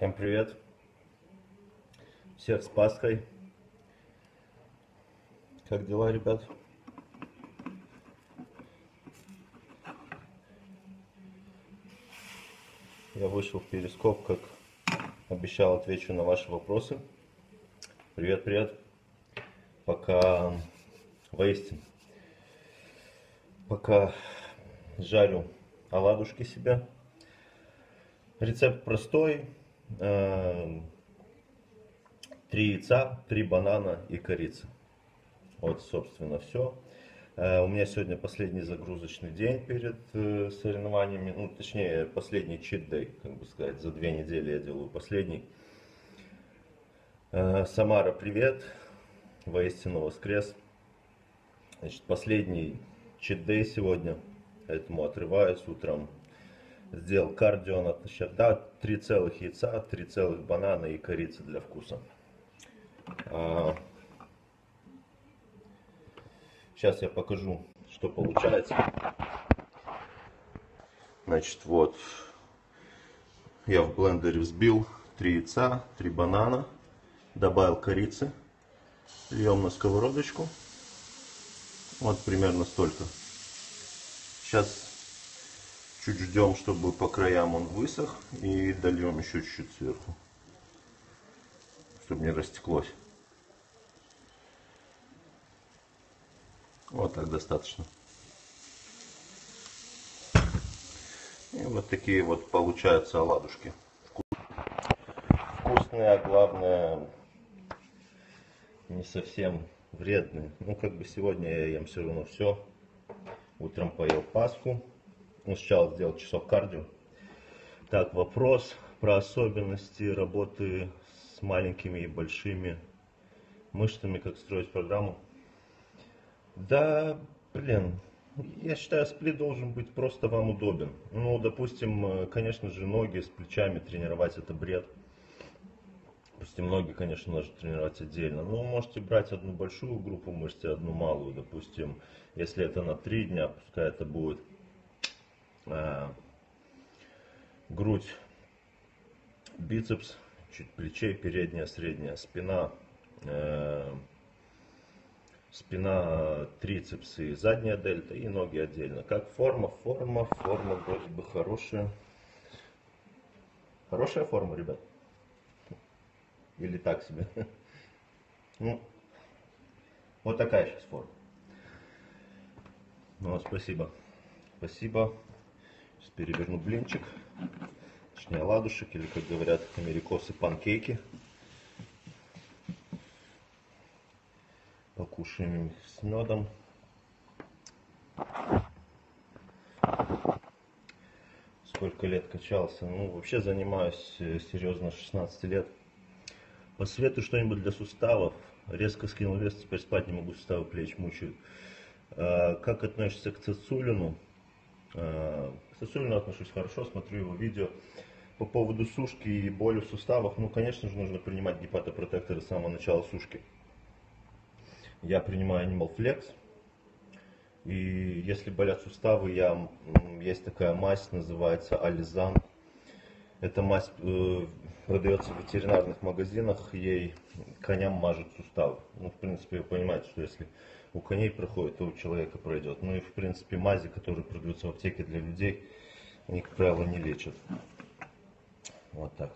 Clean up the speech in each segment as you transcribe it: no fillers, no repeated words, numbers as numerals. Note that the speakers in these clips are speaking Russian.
Всем привет! Всех с Пасхой! Как дела, ребят? Я вышел в Перископ, как обещал, отвечу на ваши вопросы. Привет, привет! Пока воистину, пока жарю оладушки себе. Рецепт простой. 3 яйца, 3 банана и корица. Вот, собственно, все. У меня сегодня последний загрузочный день перед соревнованиями, ну, точнее, последний чит-дэй, как бы сказать, за 2 недели я делаю последний. Самара, привет, воистину воскрес. Значит, последний чит-дэй сегодня, поэтому отрываюсь утром. Сделал кардио натощак, да, 3 целых яйца, 3 целых банана и корица для вкуса. Сейчас я покажу, что получается. Значит, вот, я в блендере взбил 3 яйца, 3 банана, добавил корицы, льем на сковородочку, вот примерно столько. Сейчас чуть ждем, чтобы по краям он высох, и дольем еще чуть-чуть сверху, чтобы не растеклось. Вот так достаточно. И вот такие вот получаются оладушки. Вкусные, а главное, не совсем вредные. Ну, как бы сегодня я ем все равно все. Утром поел Пасху. Ну, сначала сделал часок кардио. Так, вопрос про особенности работы с маленькими и большими мышцами, как строить программу. Да, блин, я считаю, сплит должен быть просто вам удобен. Ну, допустим, конечно же, ноги с плечами тренировать это бред. Допустим, ноги, конечно, нужно тренировать отдельно. Но можете брать одну большую группу мышц и одну малую. Допустим, если это на 3 дня, пускай это будет грудь, бицепс, чуть плечей, передняя, средняя, спина, спина, трицепс и задняя дельта, и ноги отдельно. Как форма вроде бы хорошая. Хорошая форма, ребят? Или так себе? Ну, вот такая сейчас форма. Ну, спасибо. Спасибо. Сейчас переверну блинчик. Точнее, оладушек, или, как говорят америкосы, панкейки. Покушаем их с медом. Сколько лет качался? Ну, вообще занимаюсь серьезно 16 лет. Посоветую что-нибудь для суставов. Резко скинул вес, теперь спать не могу, суставы плеч мучают. Как относишься к Цицулину? К Цицулину отношусь хорошо, смотрю его видео. По поводу сушки и боли в суставах, ну, конечно же, нужно принимать гепатопротекторы с самого начала сушки. Я принимаю Animal Flex. И если болят суставы, есть такая мазь, называется Ализан. Эта мазь продается в ветеринарных магазинах, ей коням мажут суставы. Ну, в принципе, вы понимаете, что если у коней проходит, то у человека пройдет. Ну и, в принципе, мази, которые продаются в аптеке для людей, они, как правило, не лечат. Вот так.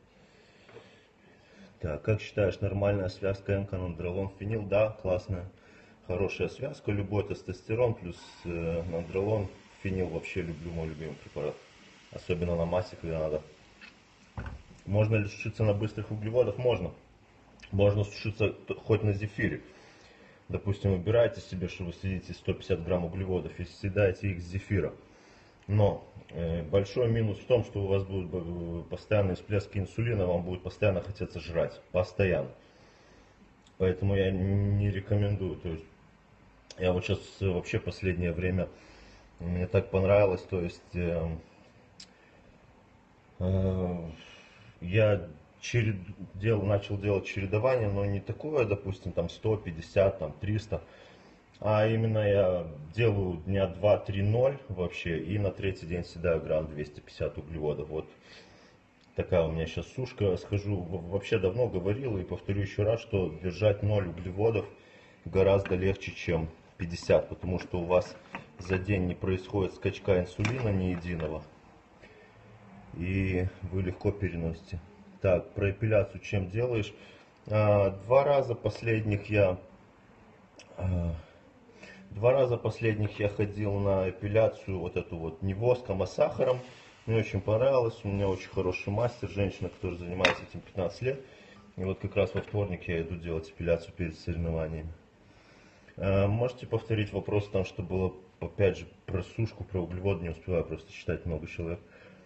Так, как считаешь, нормальная связка МК-нандролон фенил? Да, классная. Хорошая связка, любой тестостерон плюс нандролон, фенил вообще люблю, мой любимый препарат. Особенно на массе, когда надо. Можно ли сушиться на быстрых углеводах? Можно. Можно сушиться хоть на зефире. Допустим, выбираете себе, что вы съедите 150 грамм углеводов и съедаете их с зефира. Но большой минус в том, что у вас будут постоянные всплески инсулина, вам будет постоянно хотеться жрать. Постоянно. Поэтому я не рекомендую. То есть я вот сейчас вообще последнее время, мне так понравилось, то есть я начал делать чередование, но не такое, допустим, там 150, там 300, а именно я делаю дня 2-3-0 вообще, и на третий день съедаю грамм 250 углеводов. Вот такая у меня сейчас сушка. Скажу, вообще давно говорил и повторю еще раз, что держать 0 углеводов гораздо легче, чем 50, потому что у вас за день не происходит скачка инсулина ни единого, и вы легко переносите. Так, про эпиляцию чем делаешь? 2 раза последних я ходил на эпиляцию, вот эту вот, не воском, а сахаром. Мне очень понравилось, у меня очень хороший мастер, женщина, которая занимается этим 15 лет. И вот как раз во вторник я иду делать эпиляцию перед соревнованиями. Можете повторить вопрос, там что было, опять же, про сушку, про углеводы, не успеваю просто читать, много человек.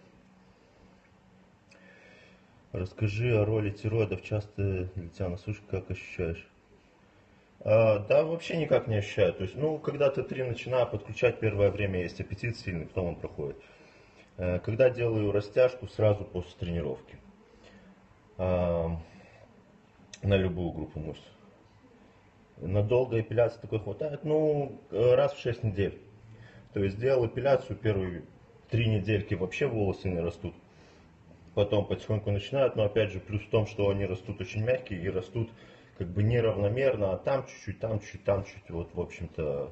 Расскажи о роли тироидов, часто для тебя на сушке, как ощущаешь? Да, вообще никак не ощущаю. То есть, ну, когда Т3 начинаю подключать, первое время есть аппетит сильный, потом он проходит. Когда делаю растяжку, сразу после тренировки. На любую группу мышц. На долгой эпиляции такой хватает, ну, раз в 6 недель. То есть, сделал эпиляцию, первые 3 недельки вообще волосы не растут. Потом потихоньку начинают, но опять же, плюс в том, что они растут очень мягкие и растут как бы неравномерно, а там чуть-чуть, там чуть-чуть, там чуть, вот, в общем-то,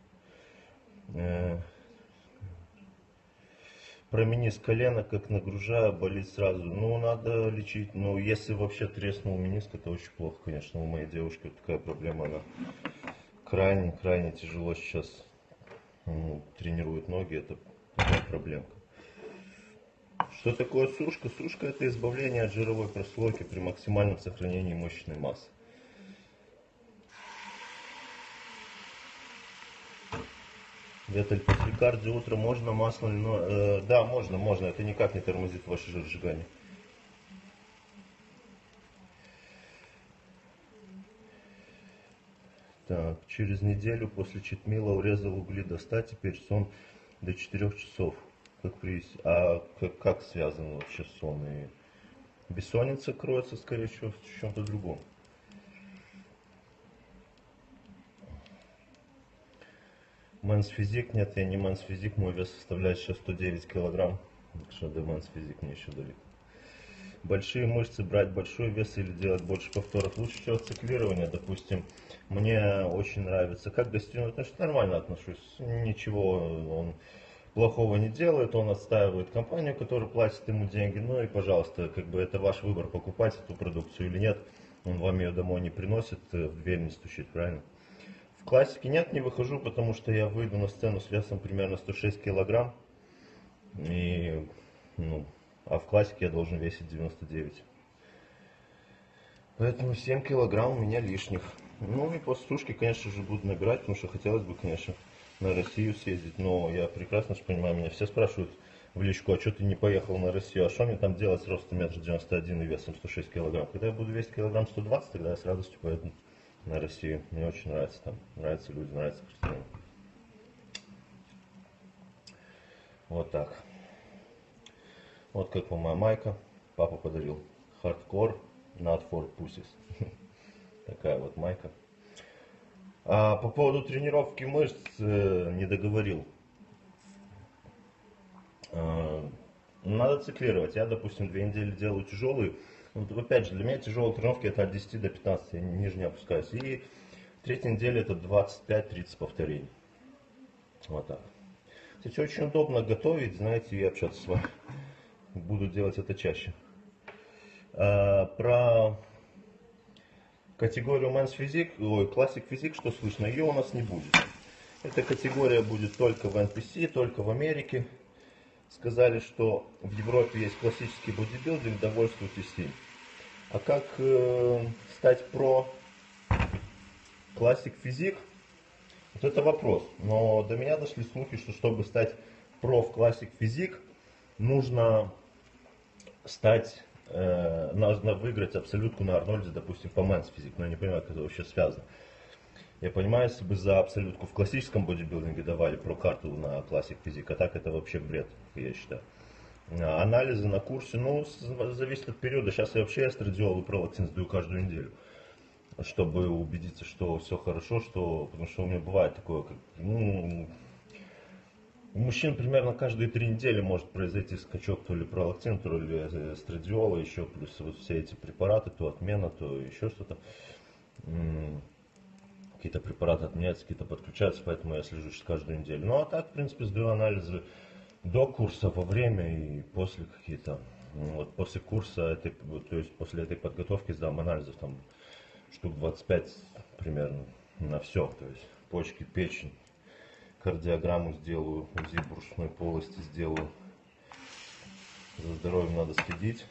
про мениск колена, как нагружаю, болит сразу. Ну, надо лечить, ну, если вообще треснул мениск, это очень плохо, конечно, у моей девушки вот такая проблема, она крайне тяжело сейчас тренирует ноги, это такая проблемка. Что такое сушка? Сушка — это избавление от жировой прослойки при максимальном сохранении мышечной массы. Ветель, после кардио утром можно масло, но, да, можно, это никак не тормозит ваше жиросжигание. Так, через неделю после читмила урезал угли до 100, теперь сон до 4 часов. Как связан вообще сон и бессонница кроется, скорее всего, в чем-то другом. Мэнс физик, нет, я не мэнс физик, мой вес составляет сейчас 109 килограмм, так что до мэнс физик мне еще далеко. Большие мышцы, брать большой вес или делать больше повторов. Лучше всего циклирование, допустим. Мне очень нравится. Как к гостиному отношусь? Нормально отношусь. Ничего он плохого не делает. Он отстаивает компанию, которая платит ему деньги. Ну и, пожалуйста, как бы это ваш выбор, покупать эту продукцию или нет. Он вам ее домой не приносит, в дверь не стучит, правильно? В классике нет, не выхожу, потому что я выйду на сцену с весом примерно 106 килограмм. И, ну, а в классике я должен весить 99. Поэтому 7 килограмм у меня лишних. Ну и после сушки, конечно же, буду набирать, потому что хотелось бы, конечно, на Россию съездить. Но я прекрасно же понимаю, меня все спрашивают в личку, а что ты не поехал на Россию? А что мне там делать с ростом 1,91 м и весом 106 килограмм? Когда я буду весить килограмм 120, тогда я с радостью поеду на Россию. Мне очень нравится там. Нравятся люди, нравятся картины. Вот так. Вот как вам моя майка. Папа подарил. Hardcore, not for pussies. Такая вот майка. А по поводу тренировки мышц не договорил. Надо циклировать. Я, допустим, 2 недели делаю тяжелые. Вот, опять же, для меня тяжелые тренировки это от 10 до 15, я ниже не опускаюсь. И 3-я неделя это 25-30 повторений. Вот так. Кстати, очень удобно готовить, знаете, и общаться с вами. Буду делать это чаще. Про категорию Men's Physique, Classic Physique, что слышно, ее у нас не будет. Эта категория будет только в NPC, только в Америке. Сказали, что в Европе есть классический бодибилдинг, довольствуйтесь им. А как стать про Classic Physique, вот это вопрос. Но до меня дошли слухи, что чтобы стать про в Classic Physique, нужно нужно выиграть абсолютку на Арнольде, допустим, по Men's Physique. Но я не понимаю, как это вообще связано. Я понимаю, если бы за абсолютку в классическом бодибилдинге давали про карту на Classic Physique, а так это вообще бред, я считаю. Анализы на курсе, ну, зависит от периода. Сейчас я вообще эстрадиол и пролактин сдаю каждую неделю, чтобы убедиться, что все хорошо, потому что у меня бывает такое, как, ну, У мужчин примерно каждые 3 недели может произойти скачок то ли пролактин, то ли эстрадиола, еще плюс вот все эти препараты, то отмена, то еще что-то. Какие-то препараты отменяются, какие-то подключаются, поэтому я слежу каждую неделю. Ну а так, в принципе, сдаю анализы до курса, во время и после какие-то. Вот после курса, то есть после этой подготовки сдам анализов там штук 25 примерно на все. То есть почки, печень, кардиограмму сделаю, УЗИ брюшной полости сделаю. За здоровьем надо следить.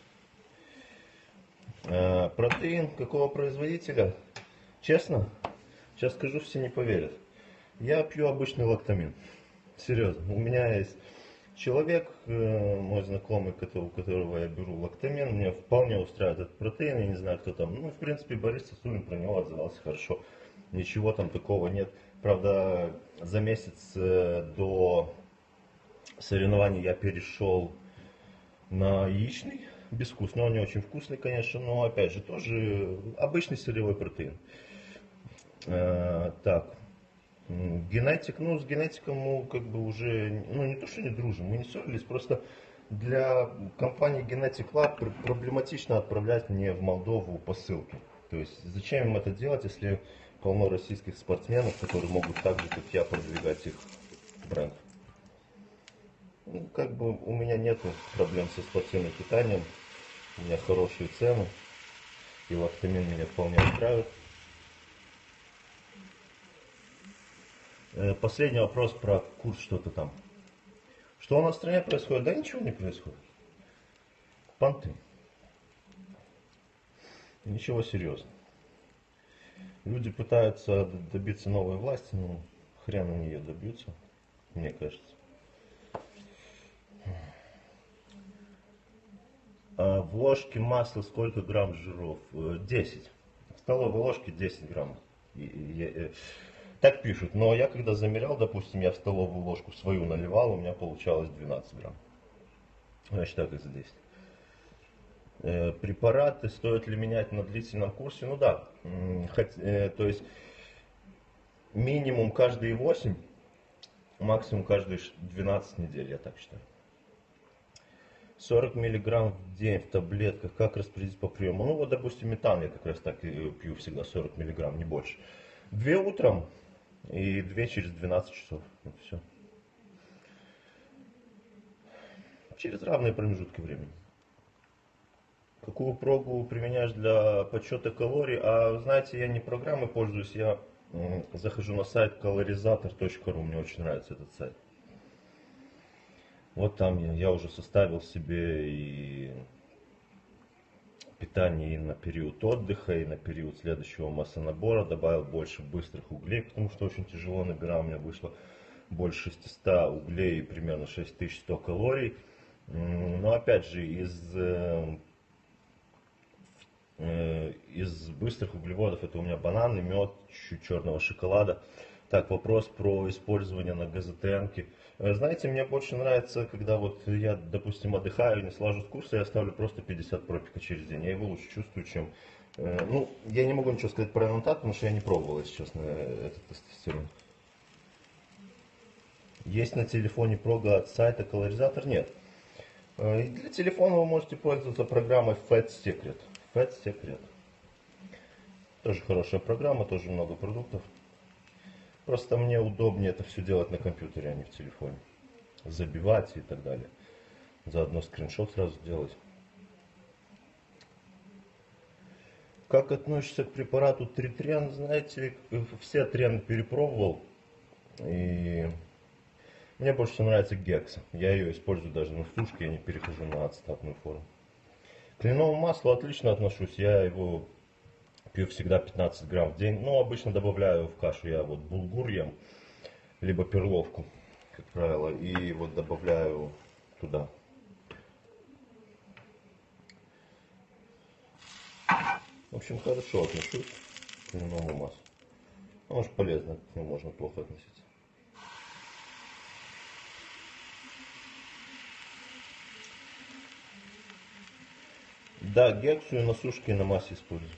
Протеин какого производителя? Честно, сейчас скажу, все не поверят. Я пью обычный лактамин. Серьезно. У меня есть человек, мой знакомый, у которого я беру лактамин, мне вполне устраивает этот протеин, я не знаю, кто там. Ну, в принципе, Борис Сосулин про него отзывался хорошо. Ничего там такого нет. Правда, за месяц до соревнований я перешел на яичный, безвкусный, он не очень вкусный, конечно, но опять же тоже обычный сырьевой протеин. Так, генетик, ну с генетиком мы как бы уже, ну не то что не дружим, мы не ссорились, просто для компании Genetic Lab проблематично отправлять мне в Молдову посылки. То есть зачем им это делать, если полно российских спортсменов, которые могут так же, как я, продвигать их бренд. Ну, как бы у меня нет проблем со спортивным питанием, у меня хорошие цены, и лактамин меня вполне устраивает. Последний вопрос про курс, что-то там. Что у нас в стране происходит? Да ничего не происходит. Понты. Ничего серьезного. Люди пытаются добиться новой власти, но хрен они ее добьются, мне кажется. А в ложке масла сколько грамм жиров? 10. В столовой ложке 10 грамм. Так пишут, но я когда замерял, допустим, я в столовую ложку свою наливал, у меня получалось 12 грамм. Значит, так и за 10. Препараты стоит ли менять на длительном курсе? Ну да, то есть минимум каждые 8, максимум каждые 12 недель, я так считаю. 40 миллиграмм в день в таблетках, как распределить по приему? Ну вот, допустим, метан я как раз так и пью всегда 40 миллиграмм, не больше. 2 утром и 2 через 12 часов. Вот все. Через равные промежутки времени. Какую прогу применяешь для подсчета калорий? А знаете, я не программой пользуюсь, я захожу на сайт calorizator.ru, мне очень нравится этот сайт. Вот там я уже составил себе и питание и на период отдыха, и на период следующего массонабора, добавил больше быстрых углей, потому что очень тяжело набирал, у меня вышло больше 600 углей и примерно 6100 калорий. Но опять же, из быстрых углеводов это у меня бананы, мед, чуть черного шоколада. Так, вопрос про использование на ГЗТН-ке. Знаете, мне больше нравится, когда вот я, допустим, отдыхаю, не слажу с курса, я ставлю просто 50 пропика через день. Я его лучше чувствую, чем... Ну, я не могу ничего сказать про результат, потому что я не пробовал, если честно, этот тестостерон. Есть на телефоне прога от сайта Calorizator? Нет. И для телефона вы можете пользоваться программой Fat Secret. Fat Secret. Тоже хорошая программа, тоже много продуктов. Просто мне удобнее это все делать на компьютере, а не в телефоне. Забивать и так далее. Заодно скриншот сразу сделать. Как относишься к препарату Тритрен? Знаете, все трены перепробовал. И мне больше всего нравится Гекса. Я ее использую даже на сушке, я не перехожу на ацетатную форму. К кленовому маслу отлично отношусь. Я его пью всегда 15 грамм в день. Ну, обычно добавляю в кашу я вот булгур ем, либо перловку, как правило. И вот добавляю туда. В общем, хорошо отношусь к кленовому маслу. Может, полезно, к нему можно плохо относиться. Да, гексу и на сушке, и на массе использую.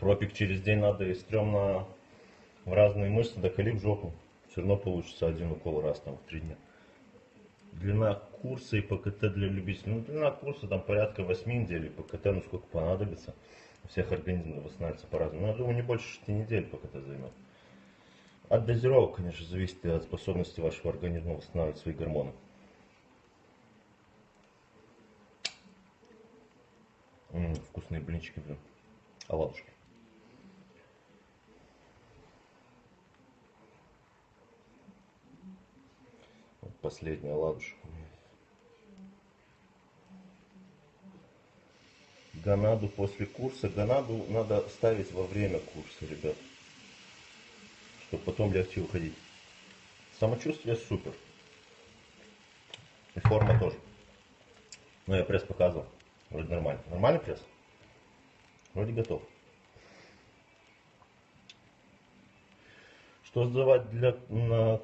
Пропик через день надо и стрёмно в разные мышцы, доколи в жопу. Все равно получится один укол раз там в 3 дня. Длина курса и ПКТ для любителей. Ну, длина курса там порядка 8 недель, и ПКТ, ну сколько понадобится. У всех организмов восстанавливается по-разному. Но я думаю, не больше 6 недель ПКТ займет. От дозировок, конечно, зависит и от способности вашего организма восстанавливать свои гормоны. Вкусные блинчики, блин. Оладушки. Вот последний оладушек. Гонаду после курса. Гонаду надо ставить во время курса, ребят. Чтобы потом легче выходить. Самочувствие супер. И форма тоже. Но я пресс показывал. Вроде нормально. Нормальный пресс? Вроде готов. Что сдавать на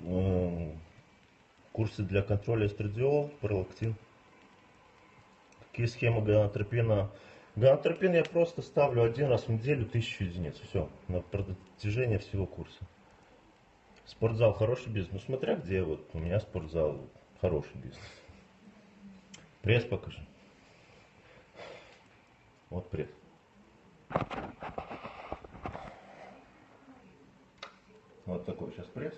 курсы для контроля эстрадиол, пролактин? Какие схемы гонадотропина? Гонадотропин я просто ставлю один раз в неделю 1000 единиц. Все, на протяжении всего курса. Спортзал хороший бизнес. Ну смотря где, вот у меня спортзал хороший бизнес. Пресс покажи. Вот пресс. Вот такой сейчас пресс.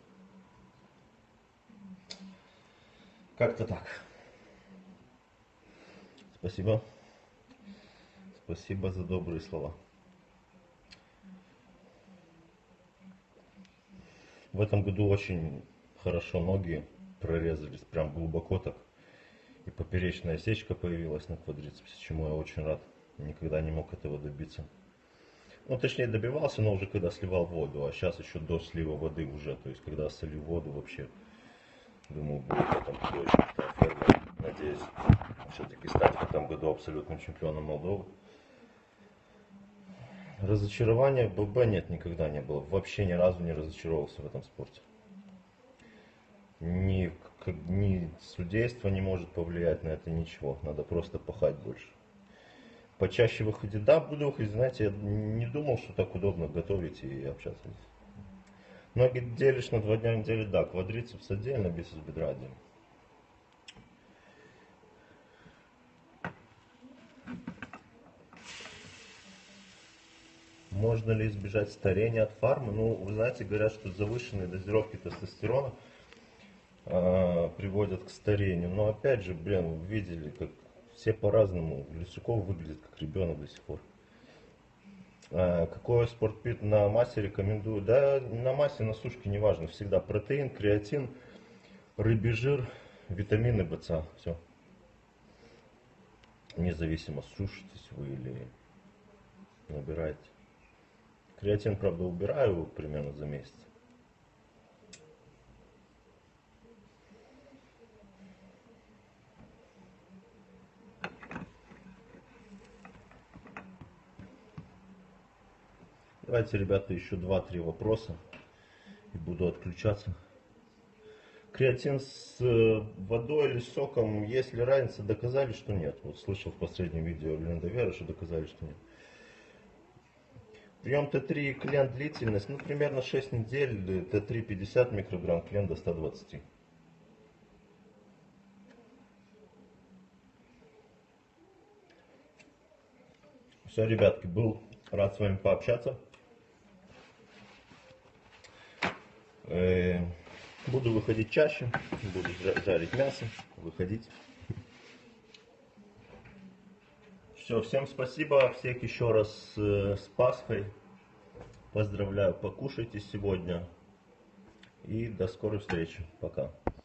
Как-то так. Спасибо. Спасибо за добрые слова. В этом году очень хорошо ноги прорезались, прям глубоко так. И поперечная осечка появилась на квадрицепсе, чему я очень рад. Никогда не мог этого добиться. Ну, точнее, добивался, но уже когда сливал воду. А сейчас еще до слива воды уже. То есть, когда солью воду вообще, думаю, будет в этом году очень крутая форма. Надеюсь, все-таки стать в этом году абсолютным чемпионом Молдовы. Разочарования в ББ нет, никогда не было. Вообще ни разу не разочаровался в этом спорте. Ни судейство не может повлиять на это, ничего. Надо просто пахать больше. Почаще выходить. Да, буду выходить. Знаете, я не думал, что так удобно готовить и общаться. Ноги делишь на 2 дня недели, да. Квадрицепс отдельно, бицепс бедра отдельно. Можно ли избежать старения от фармы? Ну, вы знаете, говорят, что завышенные дозировки тестостерона приводят к старению. Но опять же, блин, вы видели, как все по-разному. Лисюков выглядит как ребенок до сих пор. Какой спортпит на массе рекомендую? Да, на массе, на сушке, неважно. Всегда протеин, креатин, рыбий жир, витамины БЦА. Все. Независимо, сушитесь вы или набираете. Креатин, правда, убираю примерно за месяц. Давайте, ребята, еще 2-3 вопроса и буду отключаться. Креатин с водой или соком, есть ли разница? Доказали, что нет. Вот слышал в последнем видео Лендовера, что доказали, что нет. Прием Т3 клен длительность, ну, примерно 6 недель, Т3 50 микрограмм, клен до 120. Все, ребятки, был рад с вами пообщаться. Буду выходить чаще, буду жарить мясо, выходить. Все, всем спасибо, всех еще раз с Пасхой. Поздравляю, покушайте сегодня. И до скорой встречи. Пока.